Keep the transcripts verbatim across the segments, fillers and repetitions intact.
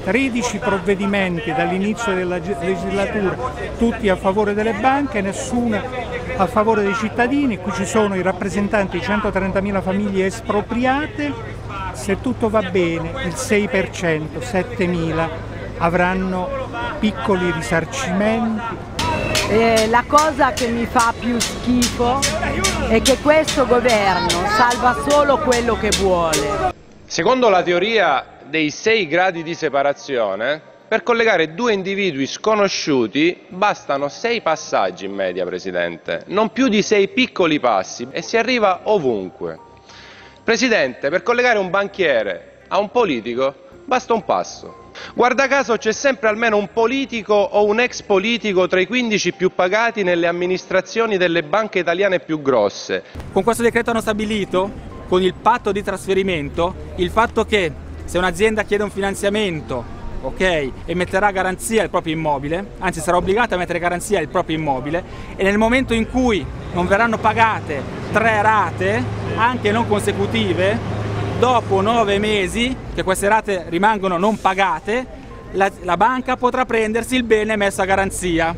tredici provvedimenti dall'inizio della legislatura, tutti a favore delle banche, nessuno a favore dei cittadini. Qui ci sono i rappresentanti di centotrentamila famiglie espropriate. Se tutto va bene, il sei per cento, settemila, avranno piccoli risarcimenti. Eh, la cosa che mi fa più schifo è che questo governo salva solo quello che vuole. Secondo la teoria dei sei gradi di separazione, per collegare due individui sconosciuti bastano sei passaggi in media, Presidente, non più di sei piccoli passi, e si arriva ovunque. Presidente, per collegare un banchiere a un politico basta un passo. Guarda caso c'è sempre almeno un politico o un ex politico tra i quindici più pagati nelle amministrazioni delle banche italiane più grosse. Con questo decreto hanno stabilito, con il patto di trasferimento, il fatto che se un'azienda chiede un finanziamento, ok, e metterà garanzia il proprio immobile, anzi sarà obbligata a mettere garanzia il proprio immobile, e nel momento in cui non verranno pagate tre rate, anche non consecutive, dopo nove mesi, che queste rate rimangono non pagate, la, la banca potrà prendersi il bene messo a garanzia.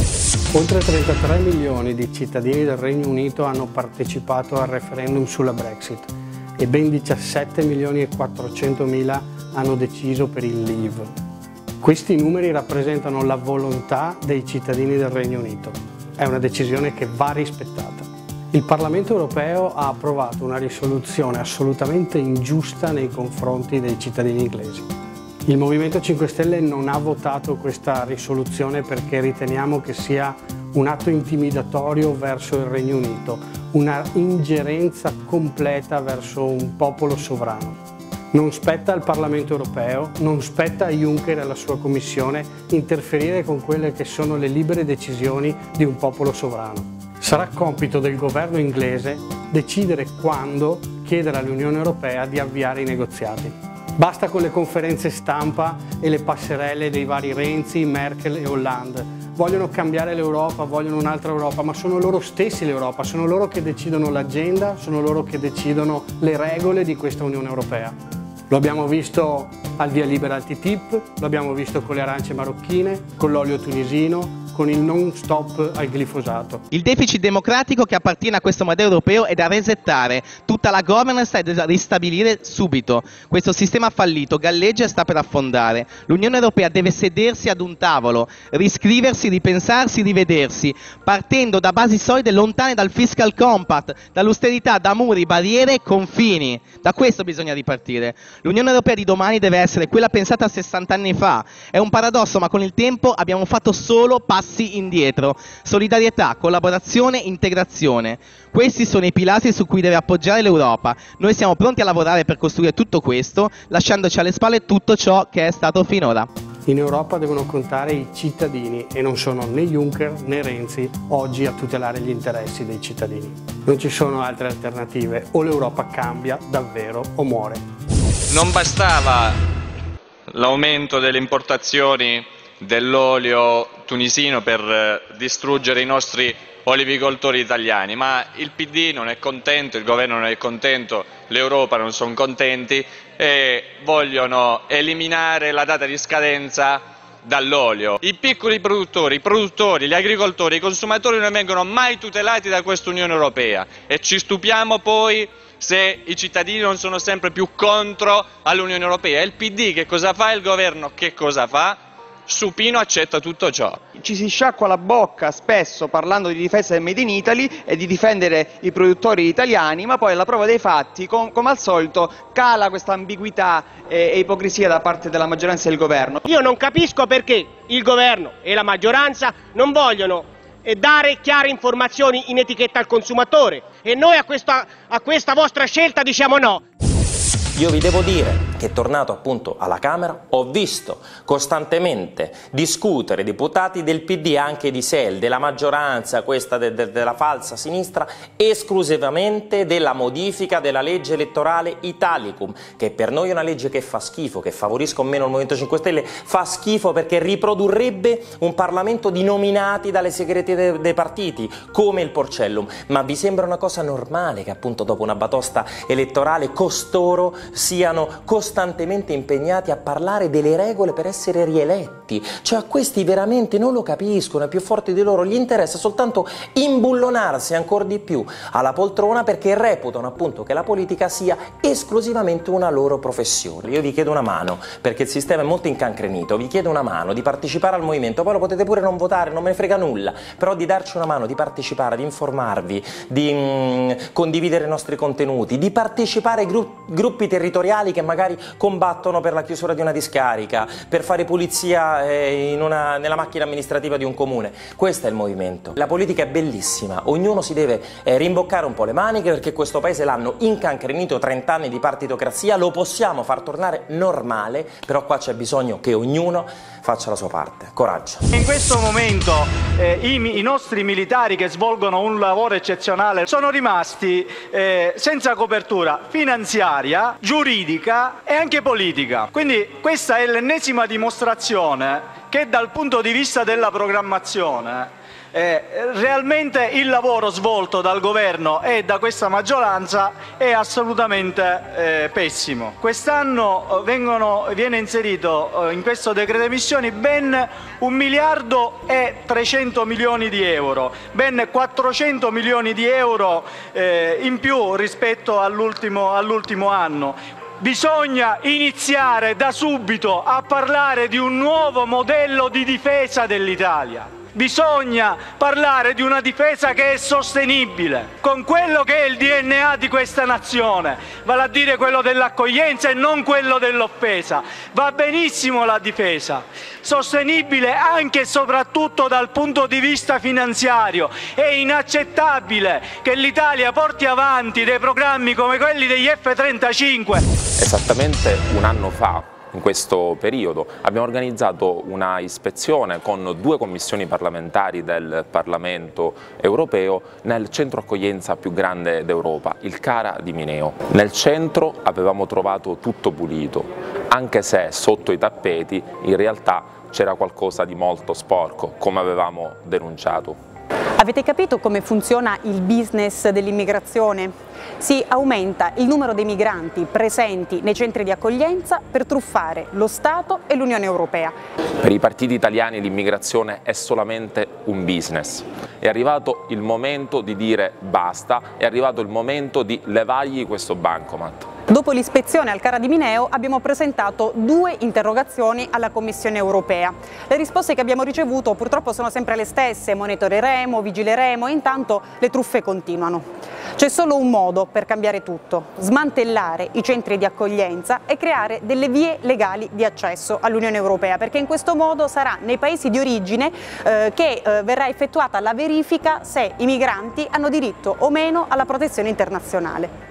Oltre trentatré milioni di cittadini del Regno Unito hanno partecipato al referendum sulla Brexit e ben diciassette milioni e quattrocentomila hanno deciso per il Leave. Questi numeri rappresentano la volontà dei cittadini del Regno Unito. È una decisione che va rispettata. Il Parlamento europeo ha approvato una risoluzione assolutamente ingiusta nei confronti dei cittadini inglesi. Il Movimento cinque Stelle non ha votato questa risoluzione perché riteniamo che sia un atto intimidatorio verso il Regno Unito, una ingerenza completa verso un popolo sovrano. Non spetta al Parlamento europeo, non spetta a Juncker e alla sua Commissione interferire con quelle che sono le libere decisioni di un popolo sovrano. Sarà compito del governo inglese decidere quando chiedere all'Unione Europea di avviare i negoziati. Basta con le conferenze stampa e le passerelle dei vari Renzi, Merkel e Hollande. Vogliono cambiare l'Europa, vogliono un'altra Europa, ma sono loro stessi l'Europa, sono loro che decidono l'agenda, sono loro che decidono le regole di questa Unione Europea. Lo abbiamo visto al via libera al T T I P, lo abbiamo visto con le arance marocchine, con l'olio tunisino, con il non stop al glifosato. Il deficit democratico che appartiene a questo modello europeo è da resettare, tutta la governance è da ristabilire subito. Questo sistema fallito galleggia e sta per affondare. L'Unione Europea deve sedersi ad un tavolo, riscriversi, ripensarsi, rivedersi, partendo da basi solide lontane dal fiscal compact, dall'austerità, da muri, barriere e confini. Da questo bisogna ripartire. L'Unione Europea di domani deve essere quella pensata sessanta anni fa. È un paradosso, ma con il tempo abbiamo fatto solo passi indietro. Solidarietà, collaborazione, integrazione. Questi sono i pilastri su cui deve appoggiare l'Europa. Noi siamo pronti a lavorare per costruire tutto questo, lasciandoci alle spalle tutto ciò che è stato finora. In Europa devono contare i cittadini e non sono né Juncker né Renzi oggi a tutelare gli interessi dei cittadini. Non ci sono altre alternative, o l'Europa cambia davvero o muore. Non bastava l'aumento delle importazioni dell'olio tunisino per distruggere i nostri olivicoltori italiani, ma il P D non è contento, il governo non è contento, l'Europa non sono contenti e vogliono eliminare la data di scadenza dall'olio. I piccoli produttori, i produttori, gli agricoltori, i consumatori non vengono mai tutelati da questa Unione Europea e ci stupiamo poi se i cittadini non sono sempre più contro all'Unione Europea. Il P D che cosa fa? Il governo che cosa fa? Supino accetta tutto ciò. Ci si sciacqua la bocca spesso parlando di difesa del Made in Italy e di difendere i produttori italiani, ma poi alla prova dei fatti, com come al solito, cala questa ambiguità e, e ipocrisia da parte della maggioranza e del governo. Io non capisco perché il governo e la maggioranza non vogliono eh, dare chiare informazioni in etichetta al consumatore e noi a questa, a questa vostra scelta diciamo no. Io vi devo dire che tornato appunto alla Camera ho visto costantemente discutere deputati del P D, anche di S E L, della maggioranza, questa de de della falsa sinistra, esclusivamente della modifica della legge elettorale Italicum, che per noi è una legge che fa schifo, che favorisca o meno il Movimento cinque Stelle, fa schifo perché riprodurrebbe un Parlamento di nominati dalle segreterie dei partiti, come il Porcellum. Ma vi sembra una cosa normale che appunto dopo una batosta elettorale costoro siano costretti costantemente impegnati a parlare delle regole per essere rieletti. Cioè a questi veramente non lo capiscono, è più forte di loro, gli interessa soltanto imbullonarsi ancora di più alla poltrona perché reputano appunto che la politica sia esclusivamente una loro professione. Io vi chiedo una mano, perché il sistema è molto incancrenito, vi chiedo una mano di partecipare al movimento, poi lo potete pure non votare, non me ne frega nulla, però di darci una mano, di partecipare, di informarvi, di mh, condividere i nostri contenuti, di partecipare ai gru gruppi territoriali che magari combattono per la chiusura di una discarica, per fare pulizia eh, in una, nella macchina amministrativa di un comune. Questo è il movimento. La politica è bellissima, ognuno si deve eh, rimboccare un po' le maniche perché questo paese l'hanno incancrenito trent'anni di partitocrazia, lo possiamo far tornare normale, però qua c'è bisogno che ognuno faccia la sua parte. Coraggio. In questo momento eh, i, i nostri militari che svolgono un lavoro eccezionale sono rimasti eh, senza copertura finanziaria, giuridica e anche politica. Quindi questa è l'ennesima dimostrazione che dal punto di vista della programmazione Eh, realmente il lavoro svolto dal governo e da questa maggioranza è assolutamente eh, pessimo. Quest'anno eh, vengono, viene inserito eh, in questo decreto missioni ben un miliardo e trecento milioni di euro, ben quattrocento milioni di euro eh, in più rispetto all'ultimo all'ultimo anno. Bisogna iniziare da subito a parlare di un nuovo modello di difesa dell'Italia. Bisogna parlare di una difesa che è sostenibile, con quello che è il D N A di questa nazione, vale a dire quello dell'accoglienza e non quello dell'offesa. Va benissimo la difesa, sostenibile anche e soprattutto dal punto di vista finanziario. È inaccettabile che l'Italia porti avanti dei programmi come quelli degli F trentacinque. Esattamente un anno fa, in questo periodo, abbiamo organizzato una ispezione con due commissioni parlamentari del Parlamento europeo nel centro accoglienza più grande d'Europa, il CARA di Mineo. Nel centro avevamo trovato tutto pulito, anche se sotto i tappeti in realtà c'era qualcosa di molto sporco, come avevamo denunciato. Avete capito come funziona il business dell'immigrazione? Si aumenta il numero dei migranti presenti nei centri di accoglienza per truffare lo Stato e l'Unione Europea. Per i partiti italiani l'immigrazione è solamente un business. È arrivato il momento di dire basta, è arrivato il momento di levargli questo bancomat. Dopo l'ispezione al CARA di Mineo abbiamo presentato due interrogazioni alla Commissione europea. Le risposte che abbiamo ricevuto purtroppo sono sempre le stesse: monitoreremo, vigileremo, e intanto le truffe continuano. C'è solo un modo per cambiare tutto: smantellare i centri di accoglienza e creare delle vie legali di accesso all'Unione Europea, perché in questo modo sarà nei paesi di origine eh, che eh, verrà effettuata la verifica se i migranti hanno diritto o meno alla protezione internazionale.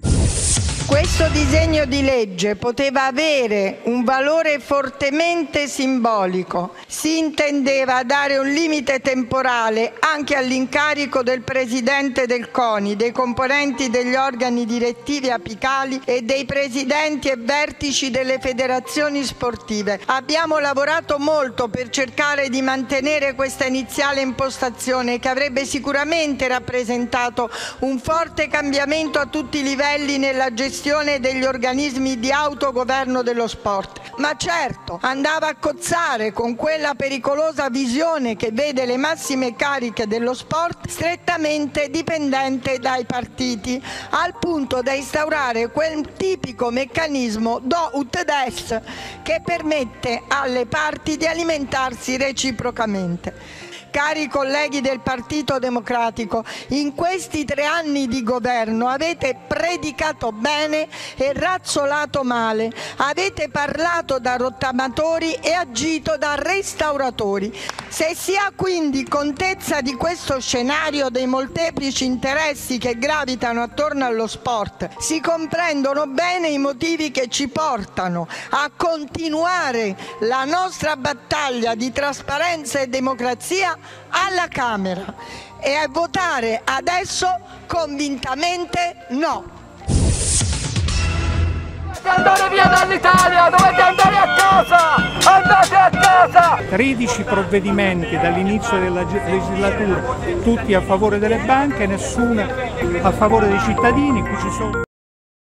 Questo disegno di legge poteva avere un valore fortemente simbolico. Si intendeva dare un limite temporale anche all'incarico del presidente del CONI, dei componenti degli organi direttivi apicali e dei presidenti e vertici delle federazioni sportive. Abbiamo lavorato molto per cercare di mantenere questa iniziale impostazione, che avrebbe sicuramente rappresentato un forte cambiamento a tutti i livelli nella gestione degli organismi di autogoverno dello sport. Ma certo, andava a cozzare con quella pericolosa visione che vede le massime cariche dello sport strettamente dipendente dai partiti, al punto da instaurare quel tipico meccanismo do ut des che permette alle parti di alimentarsi reciprocamente. Cari colleghi del Partito Democratico, in questi tre anni di governo avete predicato bene e razzolato male, avete parlato da rottamatori e agito da restauratori. Se si ha quindi contezza di questo scenario dei molteplici interessi che gravitano attorno allo sport, si comprendono bene i motivi che ci portano a continuare la nostra battaglia di trasparenza e democrazia alla Camera e a votare adesso convintamente no. Dovete andare via dall'Italia, dovete andare a casa, andate a casa! tredici provvedimenti dall'inizio della legislatura, tutti a favore delle banche, nessuno a favore dei cittadini. Qui ci sono